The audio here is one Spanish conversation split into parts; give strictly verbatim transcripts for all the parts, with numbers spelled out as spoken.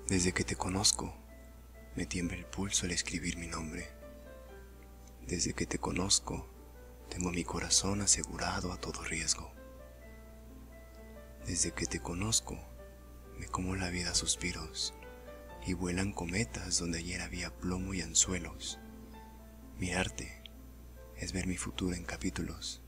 Desde que te conozco, me tiembla el pulso al escribir mi nombre. Desde que te conozco, tengo mi corazón asegurado a todo riesgo. Desde que te conozco, me como la vida a suspiros y vuelan cometas donde ayer había plomo y anzuelos. Mirarte es ver mi futuro en capítulos.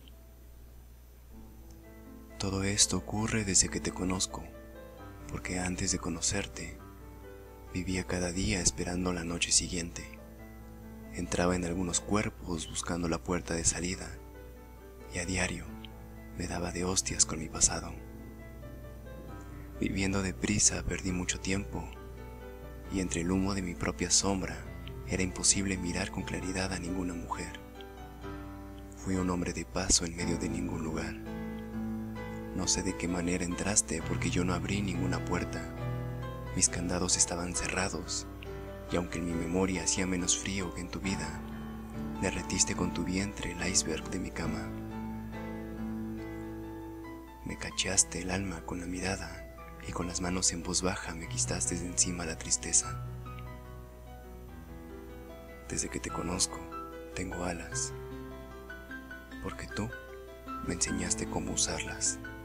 Todo esto ocurre desde que te conozco, porque antes de conocerte, vivía cada día esperando la noche siguiente. Entraba en algunos cuerpos buscando la puerta de salida, y a diario me daba de hostias con mi pasado. Viviendo deprisa perdí mucho tiempo, y entre el humo de mi propia sombra era imposible mirar con claridad a ninguna mujer. Fui un hombre de paso en medio de ningún lugar. No sé de qué manera entraste porque yo no abrí ninguna puerta. Mis candados estaban cerrados, y aunque en mi memoria hacía menos frío que en tu vida, derretiste con tu vientre el iceberg de mi cama. Me cacheaste el alma con la mirada, y con las manos en voz baja me quitaste de encima la tristeza. Desde que te conozco, tengo alas, porque tú me enseñaste cómo usarlas.